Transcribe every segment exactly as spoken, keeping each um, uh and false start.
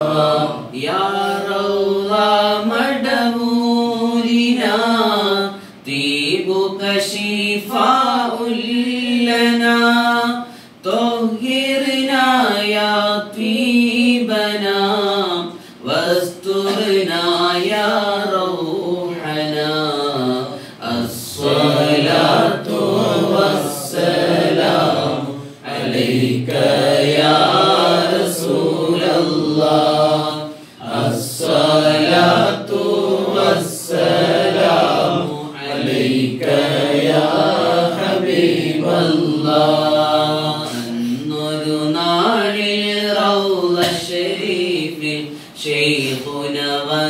يا روضة مدبورنا طيبك شفاء لنا طهرنا يا طيبنا واسترنا يا روحنا الصلاة والسلام عليك يا رسول الله الصلاة والسلام عليك يا حبيب الله النور نار روض الشريف شيخنا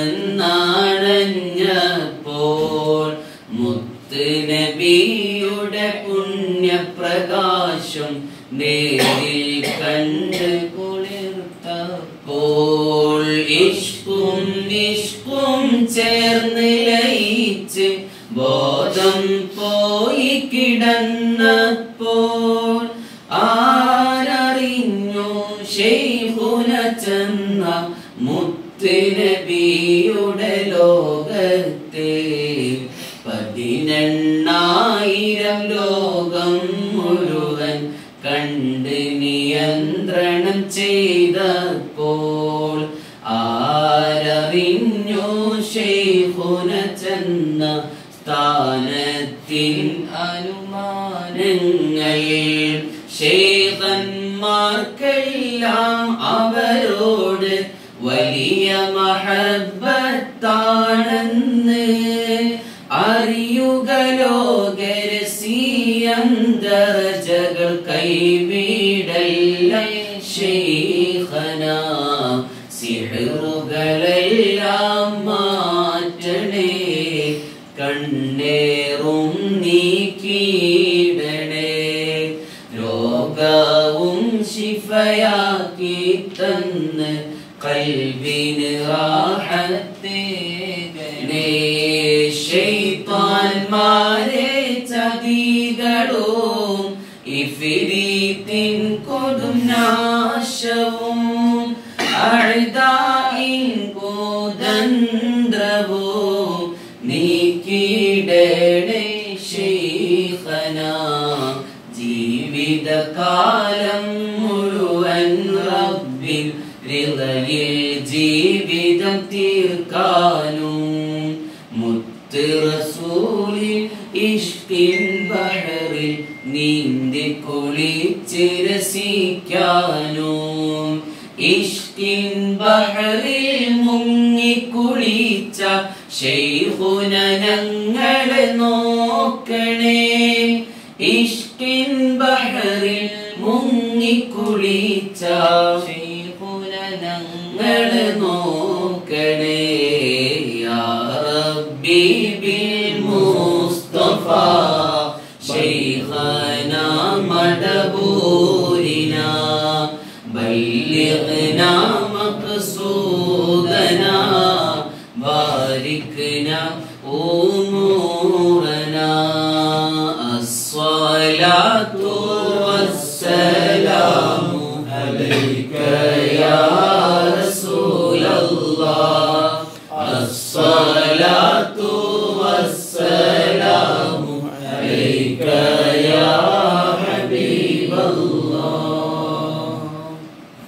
വന്നണഞ്ഞപ്പോൾ മുത്ത് നബിയുടെ പുണ്യപ്രകാശം നേരിൽ കണ്ട് കുളിർത്തപ്പോൾ ഇഷ്കും നിഷ്കും ചേർന്ന് ലയിച്ച് ബോധം പോയി കിടന്നപ്പോൾ ആരറിഞ്ഞു ശൈഖുന ചെന്ന മുത്ത് നബിയുടെ ലോകത്തെ പതിനെണ്ണായിരം ലോകം മുഴുവൻ കണ്ട് നിയന്ത്രണം ചെയ്തപ്പോൾ ആരറിഞ്ഞു ശൈഖുന ചെന്ന സ്ഥാനത്തിൻ അനുമാനങ്ങൾ ശൈഖന്മാർക്കെല്ലാം അവരോട് വലിയ മഹബ്ബത്താണെന്ന് അറിയുക ലോകരസീയം ദർജകൾ കൈവിടല്ല ശൈഖന സിഹറുകളെല്ലാം മാറ്റണേ കണ്ണേറും നീക്കിയിടണേ രോഗവും ശിഫയാക്കി തന്ന് കൽബിന് റാഹത്തേകണേ ശൈത്താൻമാരെ ചതികളും ഇഫ്രീത്തിൻ കൊടും നാശവും അഅദാഇൻ കുതന്ത്രവും നീക്കിയിടണേ ശൈഖന ജീവിതകാലം മുഴുവൻ റബ്ബിൻ റിളയിൽ ജീവിതം തീർക്കാനും മുത്ത് റസൂലിൻ ഇഷ്കിൻ ബഹറിൽ നീന്തി കുളിച്ച് രസിക്കാനും ഇഷ്കിൻ ബഹറിൽ മുങ്ങിക്കുളിച്ച ശൈഖുന ഞങ്ങളെ നോക്കണേ ഇഷ്കിൻ ബഹറിൽ മുങ്ങിക്കുളിച്ച ശൈഖുന ഞങ്ങളെ നോക്കണേ യാ റബ്ബി ബിൽ മുസ്തഫ ശൈഖന മദബൂരിന بلغنا مقصودنا باركنا